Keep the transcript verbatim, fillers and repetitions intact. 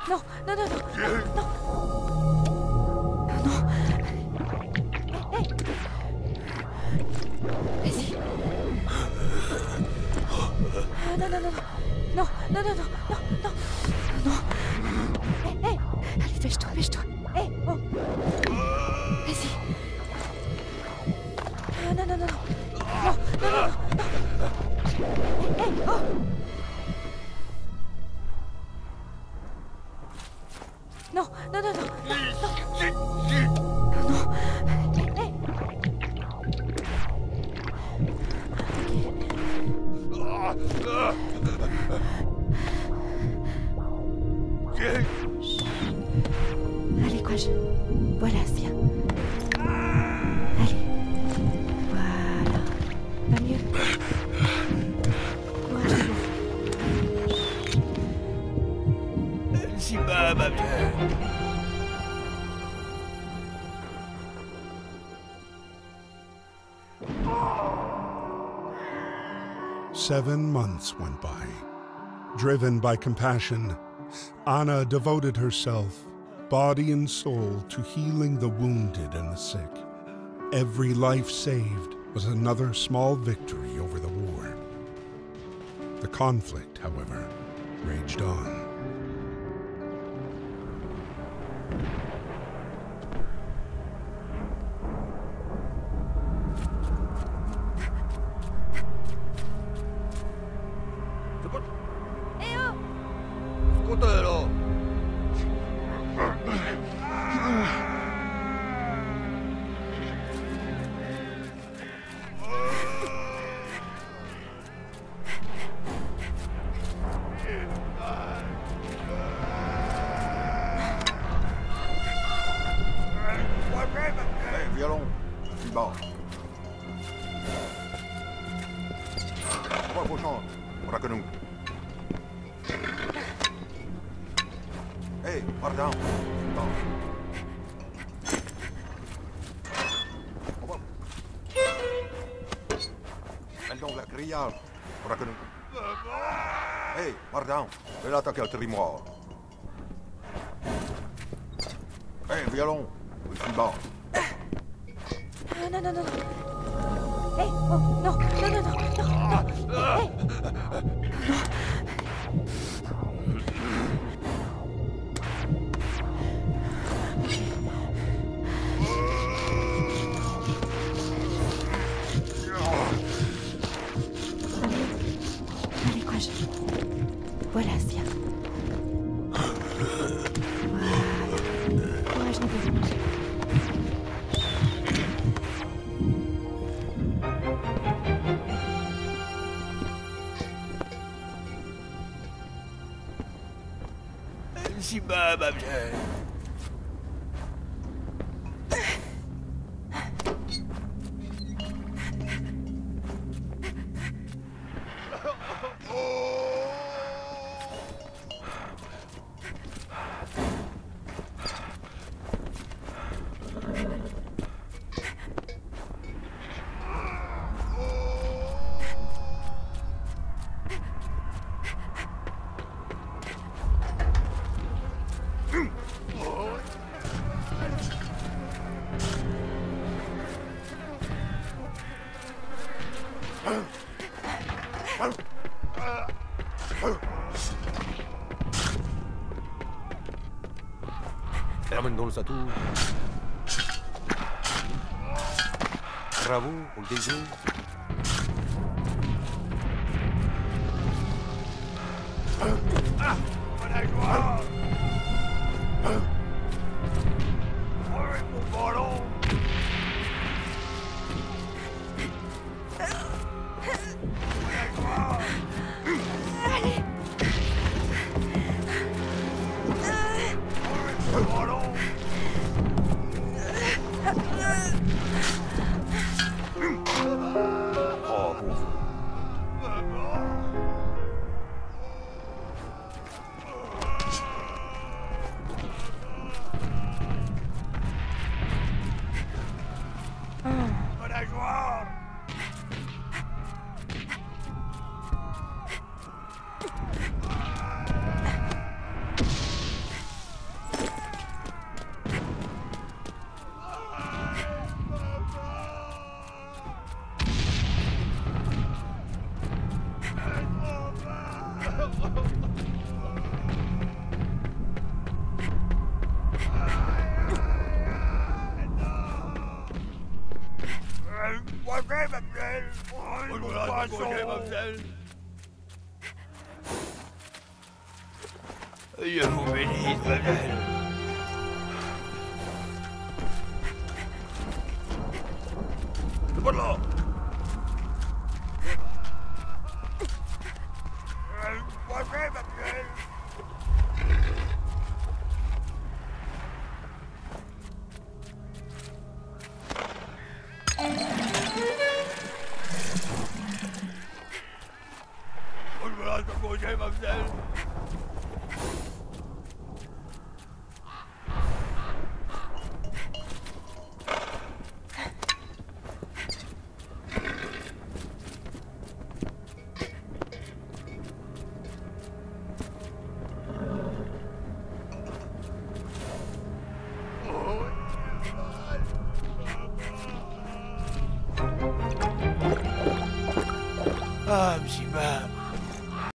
Non, non, non, non, non, non. Non. Hé, hé. Vas-y. Ah, non, non, non, non. Non, non, non, non, non, non. Non. Hé, hé. Allez, dépêche-toi, dépêche-toi. Hé, oh. Vas-y. Ah, non, non, non, non. Non, non, non, non, non. Hé, oh. Non, non, non, non, non, non. Non. Hé, hé. Allez, courage. Voilà, c'est bien. Allez. Voilà. Pas mieux. Courage, Lou. Si bas, ma vieille. Seven months went by. Driven by compassion, Anna devoted herself, body and soul, to healing the wounded and the sick. Every life saved was another small victory over the war. The conflict, however, raged on. Violon, je suis bas. Trois cochons, on a que nous. Hey, pardon, je suis bas. Elle donc la criade, on a que nous. Hey, pardon, je vais l'attaquer au trimoire. Hey, violon, je suis bas. Ah, non, non, non, non. Hé, hey, oh, non, non, non, non, non, non. Hé, hey. Allez, courage. Voilà, c'est bien. Voilà. Courage, Nico. Si bas, ma vieille. Ramène dans le satou. Bravo pour le désir. Ah, voilà, gloire. Avec mon ballon. Allez. Ballon. mademoiselle. Je vous bénisse, mademoiselle. C'est pas là. Boisez, mademoiselle. On me lâche pas manger, mademoiselle. Ah, monsieur.